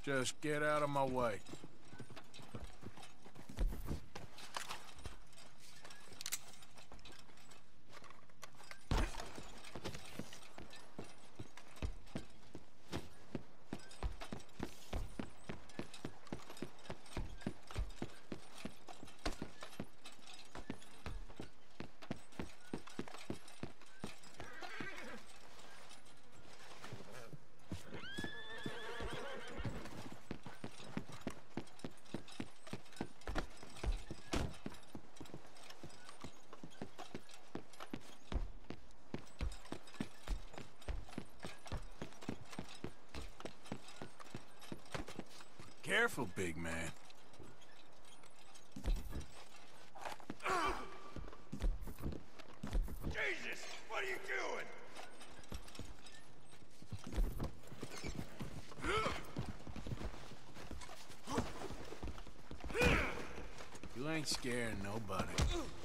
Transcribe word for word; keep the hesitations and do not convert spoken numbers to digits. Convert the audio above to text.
Just get out of my way. Careful, big man. Jesus! What are you doing? You ain't scaring nobody.